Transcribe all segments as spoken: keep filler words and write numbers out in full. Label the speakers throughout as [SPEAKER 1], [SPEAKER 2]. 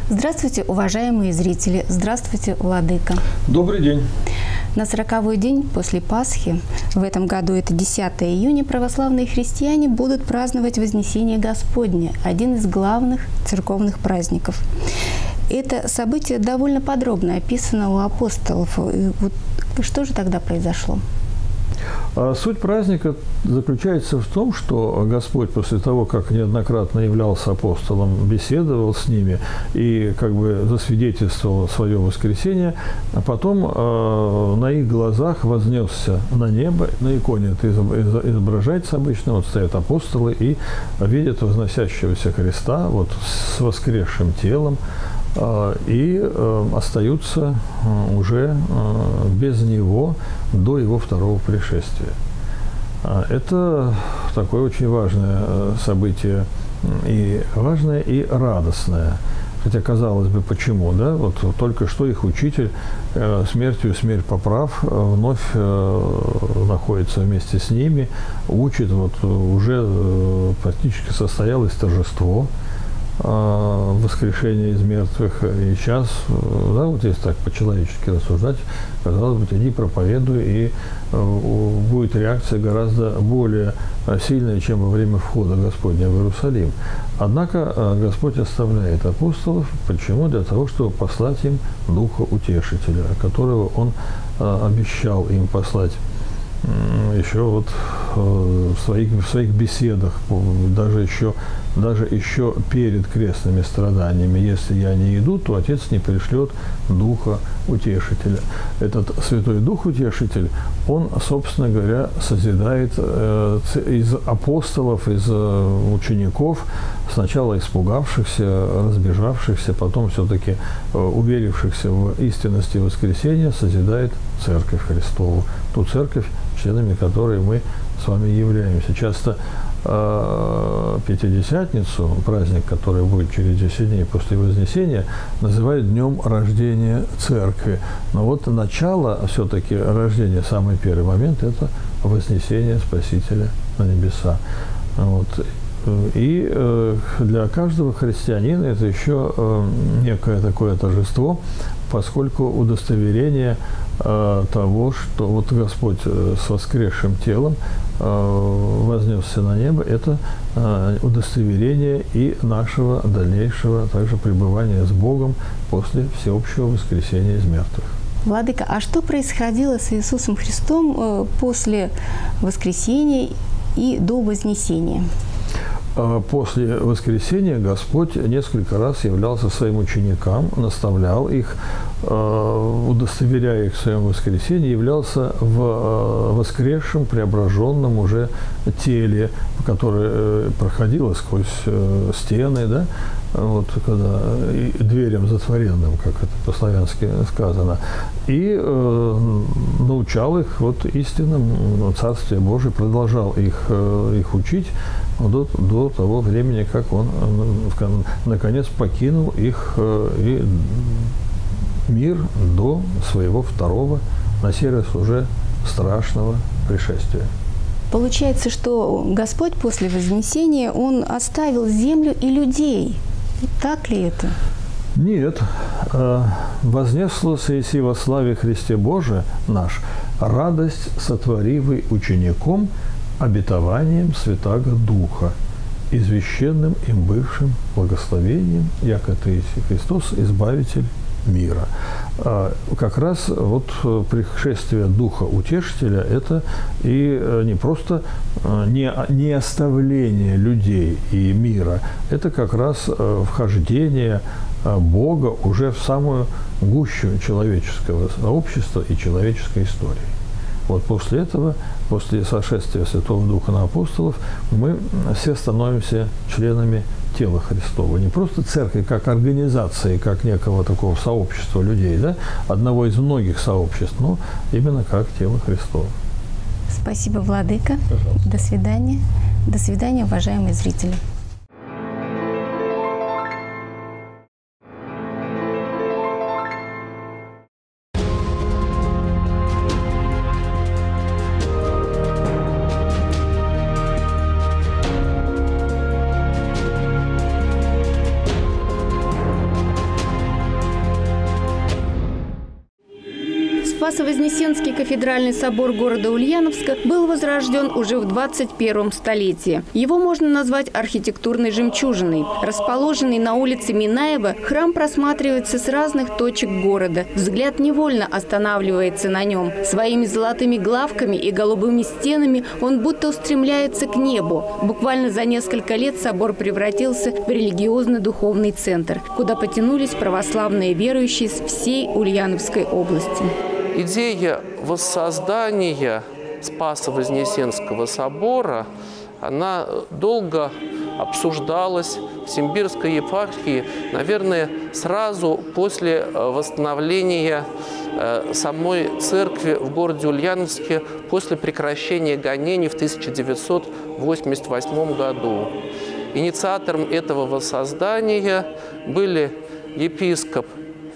[SPEAKER 1] Здравствуйте, уважаемые зрители! Здравствуйте, Владыка!
[SPEAKER 2] Добрый день!
[SPEAKER 1] На сороковой день после Пасхи, в этом году это десятое июня, православные христиане будут праздновать Вознесение Господне, один из главных церковных праздников. Это событие довольно подробно описано у апостолов. Вот что же тогда произошло?
[SPEAKER 2] Суть праздника заключается в том, что Господь после того, как неоднократно являлся апостолом, беседовал с ними и как бы засвидетельствовал свое воскресение, а потом э, на их глазах вознесся на небо. На иконе это изображается обычно, вот стоят апостолы и видят возносящегося Христа вот, с воскресшим телом, и э, остаются э, уже э, без него до его второго пришествия. Это такое очень важное событие, и важное, и радостное. Хотя, казалось бы, почему, да? Вот только что их учитель э, смертью смерть поправ вновь э, находится вместе с ними, учит, вот уже э, практически состоялось торжество воскрешение из мертвых. И сейчас, да, вот если так по-человечески рассуждать, казалось бы, иди проповедуй, и будет реакция гораздо более сильная, чем во время входа Господня в Иерусалим. Однако Господь оставляет апостолов. Почему? Для того, чтобы послать им Духа Утешителя, которого Он обещал им послать еще вот в своих, в своих беседах, даже еще, даже еще перед крестными страданиями. Если я не иду, то Отец не пришлет Духа Утешителя. Этот Святой Дух Утешитель, он, собственно говоря, созидает э, из апостолов, из э, учеников, сначала испугавшихся, разбежавшихся, потом все-таки э, уверившихся в истинности воскресения, созидает Церковь Христову, ту Церковь, членами которой мы с вами являемся. Часто э, Пятидесятницу, праздник, который будет через десять дней после Вознесения, называют днем рождения Церкви. Но вот начало все-таки рождения, самый первый момент, это Вознесение Спасителя на небеса. Вот. И э, для каждого христианина это еще э, некое такое торжество, поскольку удостоверение э, того, что вот Господь э, с воскресшим телом э, вознесся на небо, это э, удостоверение и нашего дальнейшего также пребывания с Богом после всеобщего воскресения из мертвых.
[SPEAKER 1] Владыка, а что происходило с Иисусом Христом э, после воскресения и до Вознесения?
[SPEAKER 2] После воскресения Господь несколько раз являлся своим ученикам, наставлял их, удостоверяя их в своем воскресении, являлся в воскресшем, преображенном уже теле, которое проходило сквозь стены, да, вот, когда, и дверям затворенным, как это по-славянски сказано, и э, научал их вот истинам Царствия Божия, продолжал их, э, их учить до, до того времени, как он э, наконец покинул их э, и мир до своего второго, на сей раз уже страшного пришествия.
[SPEAKER 1] Получается, что Господь после Вознесения, Он оставил землю и людей. Так ли это?
[SPEAKER 2] Нет. «Вознесло Иси во славе Христе Боже наш, радость сотворивый учеником, обетованием Святаго Духа, извещенным им бывшим благословением, яко Ты Иси Христос, Избавитель мира». Как раз вот пришествие Духа Утешителя – это и не просто не, не оставление людей и мира, это как раз вхождение Бога уже в самую гущу человеческого сообщества и человеческой истории. Вот после этого, после сошествия Святого Духа на апостолов, мы все становимся членами тела Христова. Не просто церкви как организации, как некого такого сообщества людей, да, одного из многих сообществ, но именно как тело Христова.
[SPEAKER 1] Спасибо, Владыка.
[SPEAKER 2] Пожалуйста.
[SPEAKER 1] До свидания. До свидания, уважаемые зрители. Спасо-Вознесенский кафедральный собор города Ульяновска был возрожден уже в двадцать первом столетии. Его можно назвать архитектурной жемчужиной. Расположенный на улице Минаева, храм просматривается с разных точек города. Взгляд невольно останавливается на нем. Своими золотыми главками и голубыми стенами он будто устремляется к небу. Буквально за несколько лет собор превратился в религиозно-духовный центр, куда потянулись православные верующие с всей Ульяновской области.
[SPEAKER 3] Идея воссоздания Спасо-Вознесенского собора, она долго обсуждалась в Симбирской епархии, наверное, сразу после восстановления самой церкви в городе Ульяновске после прекращения гонений в тысяча девятьсот восемьдесят восьмом году. Инициатором этого воссоздания были епископ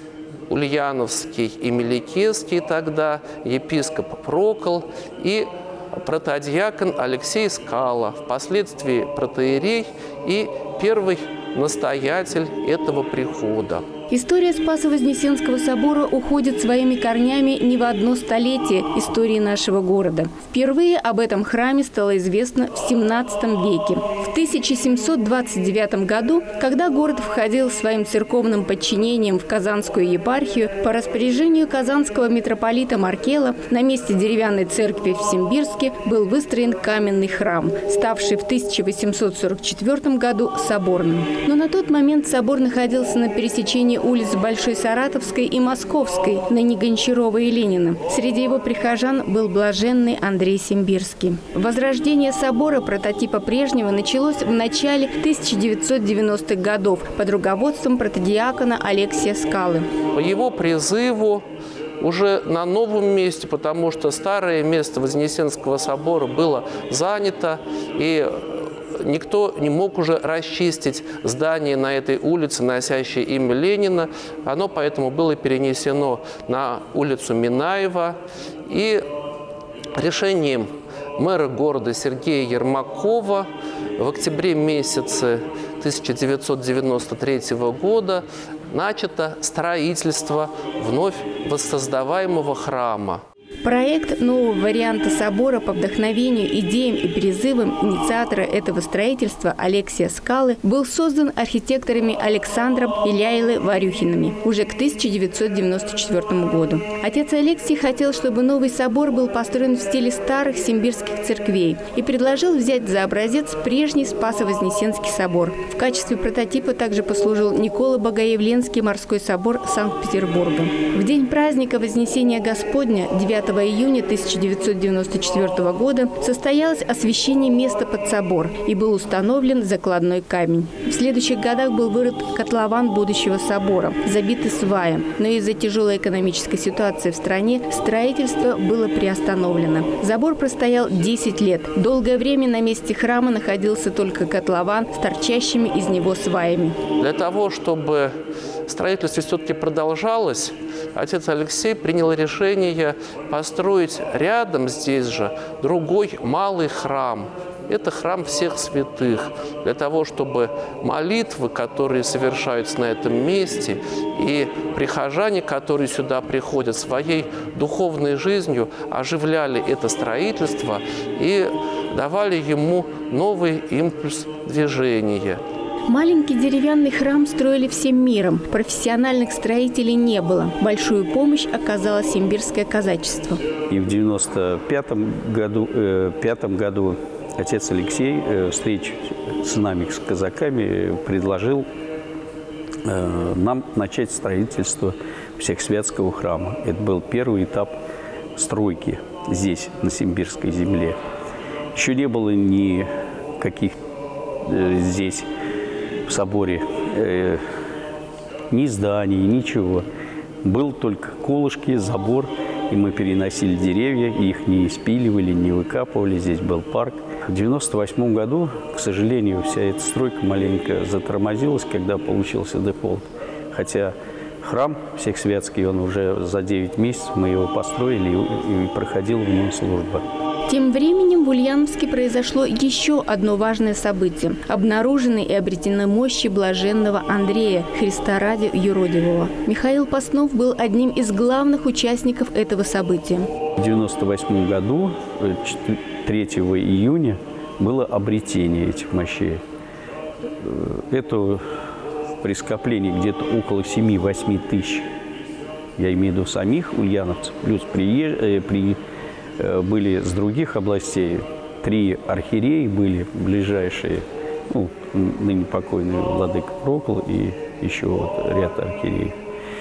[SPEAKER 3] Ульяновский и Меликинский тогда, епископ Прокол и протодиакон Алексей Скала, впоследствии протоиерей и первый настоятель этого прихода.
[SPEAKER 1] История Спасо-Вознесенского собора уходит своими корнями не в одно столетие истории нашего города. Впервые об этом храме стало известно в семнадцатом веке. В тысяча семьсот двадцать девятом году, когда город входил своим церковным подчинением в Казанскую епархию, по распоряжению казанского митрополита Маркела на месте деревянной церкви в Симбирске был выстроен каменный храм, ставший в тысяча восемьсот сорок четвёртом году соборным. Но на тот момент собор находился на пересечении улиц Большой Саратовской и Московской, ныне Гончарова и Ленина. Среди его прихожан был блаженный Андрей Симбирский. Возрождение собора, прототипа прежнего, началось в начале тысяча девятьсот девяностых годов под руководством протодиакона Алексия Скалы.
[SPEAKER 3] По его призыву уже на новом месте, потому что старое место Вознесенского собора было занято, и никто не мог уже расчистить здание на этой улице, носящее имя Ленина. Оно поэтому было перенесено на улицу Минаева. И решением мэра города Сергея Ермакова в октябре месяце тысяча девятьсот девяносто третьего года начато строительство вновь воссоздаваемого храма.
[SPEAKER 1] Проект нового варианта собора по вдохновению, идеям и призывам инициатора этого строительства Алексия Скалы был создан архитекторами Александром и Ляйлой Варюхиными уже к тысяча девятьсот девяносто четвёртому году. Отец Алексий хотел, чтобы новый собор был построен в стиле старых симбирских церквей и предложил взять за образец прежний Спасо-Вознесенский собор. В качестве прототипа также послужил Николо-Богоявленский морской собор Санкт-Петербурга. В день праздника Вознесения Господня, девятого июня тысяча девятьсот девяносто четвёртого года, состоялось освящение места под собор и был установлен закладной камень. В следующих годах был вырыт котлован будущего собора, забитый сваем, но из-за тяжелой экономической ситуации в стране строительство было приостановлено. Забор простоял десять лет. Долгое время на месте храма находился только котлован с торчащими из него сваями.
[SPEAKER 3] Для того, чтобы строительство все-таки продолжалось, отец Алексей принял решение построить рядом здесь же другой малый храм. Это храм всех святых, для того, чтобы молитвы, которые совершаются на этом месте, и прихожане, которые сюда приходят, своей духовной жизнью оживляли это строительство и давали ему новый импульс движения.
[SPEAKER 1] Маленький деревянный храм строили всем миром. Профессиональных строителей не было. Большую помощь оказало симбирское казачество.
[SPEAKER 4] И в девяносто пятом году, э, пятом году отец Алексей, э, встреч с нами, с казаками, предложил э, нам начать строительство Всехсвятского храма. Это был первый этап стройки здесь, на симбирской земле. Еще не было никаких э, здесь в соборе э, ни зданий, ничего. Был только колышки, забор, и мы переносили деревья, их не испиливали, не выкапывали. Здесь был парк. В девяносто восьмом году, к сожалению, вся эта стройка маленько затормозилась, когда получился дефолт. Хотя храм Всехсвятский, он уже за девять месяцев мы его построили, и проходила в нем служба.
[SPEAKER 1] Тем временем в Ульяновске произошло еще одно важное событие. Обнаружены и обретены мощи блаженного Андрея, Христа ради юродивого. Михаил Постнов был одним из главных участников этого события.
[SPEAKER 4] В девяносто восьмом году, третьего июня, было обретение этих мощей. Это при скоплении где-то около семи-восьми тысяч, я имею в виду самих ульяновцев, плюс приезж... при... были с других областей. Три архиереи были ближайшие, ну, ныне покойный владыка Прокол и еще вот ряд архиереев.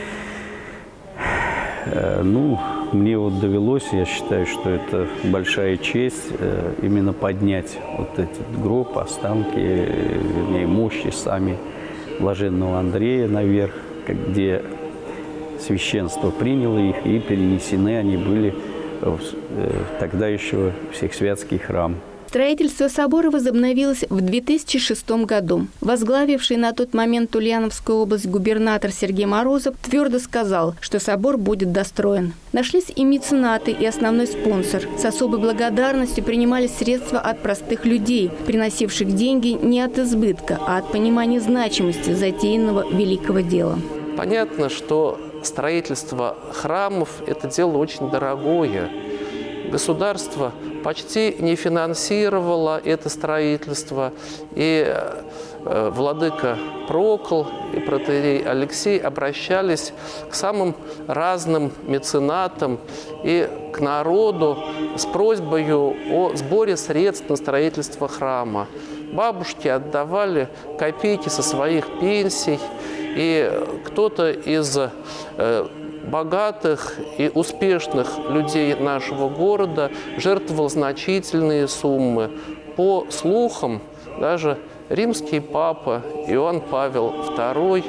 [SPEAKER 4] Ну, мне вот довелось, я считаю, что это большая честь именно поднять вот этот гроб, останки, вернее, мощи сами блаженного Андрея наверх, где священство приняло их, и перенесены они были в тогда еще Всехсвятский храм.
[SPEAKER 1] Строительство собора возобновилось в две тысячи шестом году. Возглавивший на тот момент Ульяновскую область губернатор Сергей Морозов твердо сказал, что собор будет достроен. Нашлись и меценаты, и основной спонсор. С особой благодарностью принимались средства от простых людей, приносивших деньги не от избытка, а от понимания значимости затеянного великого дела.
[SPEAKER 3] Понятно, что строительство храмов – это дело очень дорогое. Государство почти не финансировало это строительство, и э, владыка Прокол и протоиерей Алексей обращались к самым разным меценатам и к народу с просьбой о сборе средств на строительство храма. Бабушки отдавали копейки со своих пенсий, и кто-то из э, богатых и успешных людей нашего города жертвовал значительные суммы. По слухам, даже римский папа Иоанн Павел второй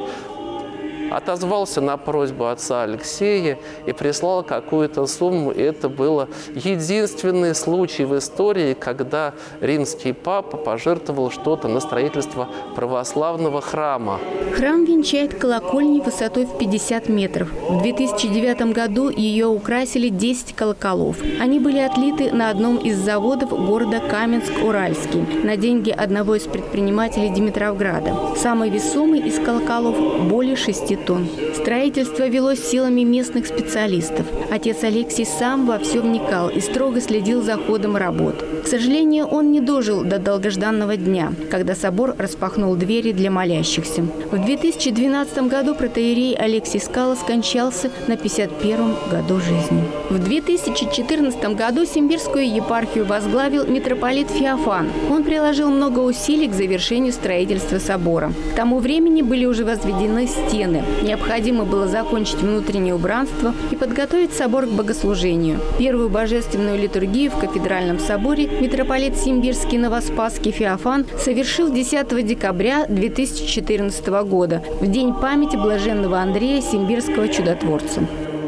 [SPEAKER 3] отозвался на просьбу отца Алексея и прислал какую-то сумму. И это было единственный случай в истории, когда римский папа пожертвовал что-то на строительство православного храма.
[SPEAKER 1] Храм венчает колокольней высотой в пятьдесят метров. В две тысячи девятом году ее украсили десять колоколов. Они были отлиты на одном из заводов города Каменск-Уральский на деньги одного из предпринимателей Димитровграда. Самый весомый из колоколов – более шести тонн. Строительство велось силами местных специалистов. Отец Алексий сам во все вникал и строго следил за ходом работ. К сожалению, он не дожил до долгожданного дня, когда собор распахнул двери для молящихся. В две тысячи двенадцатом году протоиерей Алексий Скала скончался на пятьдесят первом году жизни. В две тысячи четырнадцатом году Симбирскую епархию возглавил митрополит Феофан. Он приложил много усилий к завершению строительства собора. К тому времени были уже возведены стены. Необходимо было закончить внутреннее убранство и подготовить собор к богослужению. Первую божественную литургию в кафедральном соборе митрополит Симбирский Новоспасский Феофан совершил десятого декабря две тысячи четырнадцатого года, в день памяти блаженного Андрея Симбирского чудотворца.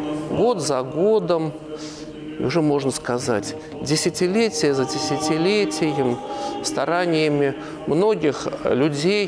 [SPEAKER 3] Год за годом, уже можно сказать, десятилетие за десятилетием, стараниями многих людей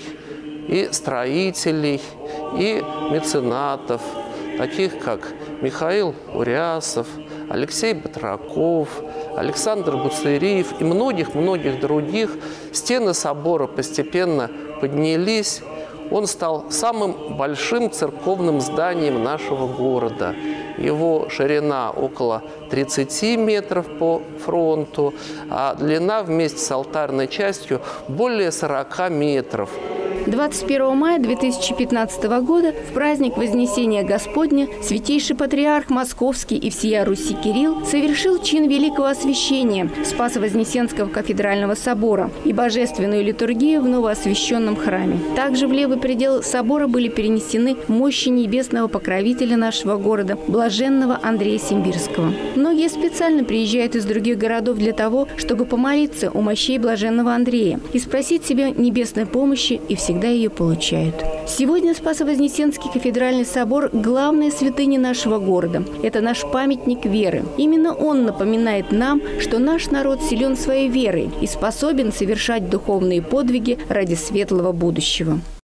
[SPEAKER 3] и строителей, и меценатов, таких как Михаил Урясов, Алексей Батраков, Александр Буцериев и многих-многих других, стены собора постепенно поднялись. Он стал самым большим церковным зданием нашего города. Его ширина около тридцати метров по фронту, а длина вместе с алтарной частью более сорока метров.
[SPEAKER 1] двадцать первого мая две тысячи пятнадцатого года в праздник Вознесения Господня святейший патриарх Московский и всея Руси Кирилл совершил чин великого освящения Спасо-Вознесенского кафедрального собора и божественную литургию в новоосвященном храме. Также в левый предел собора были перенесены мощи небесного покровителя нашего города, блаженного Андрея Симбирского. Многие специально приезжают из других городов для того, чтобы помолиться у мощей блаженного Андрея и спросить себе небесной помощи, и всегда всегда ее получают. Сегодня Спасо-Вознесенский кафедральный собор – главная святыня нашего города. Это наш памятник веры. Именно он напоминает нам, что наш народ силен своей верой и способен совершать духовные подвиги ради светлого будущего.